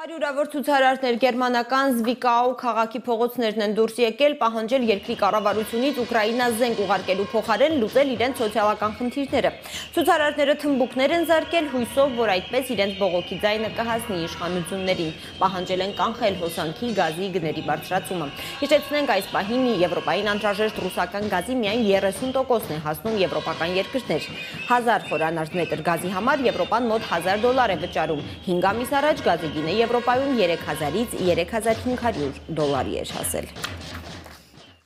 Հարյուրավոր ցուցարարներ գերմանական Զվիկաու քաղաքի փողոցներն են դուրս եկել, պահանջել երկրի կառավարությունից Ուկրաինա զենք ուղարկելու փոխարեն լուծել իրենց սոցիալական խնդիրները։ Ցուցարարները թմբուկներ են զարկել, հույսով, որ այդպես իրենց բողոքի ձայնը կհասնի իշխանություններին։ Պահանջել են կանխել հոսանքի, գազի գների բարձրացումը։ Հիշեցնենք, այս պահին Եվրոպային անհրաժեշտ ռուսական գազի միայն 30%-ն է հասնում եվրոպական երկրներ։ 1000 խորանարդ մետր գազի համար Եվրոպան մոտ $1000 է վճարում։ 5 ամիս առաջ գազի գինը Եվրոպայում 3000-ից 3500 դոլարի էր հասել։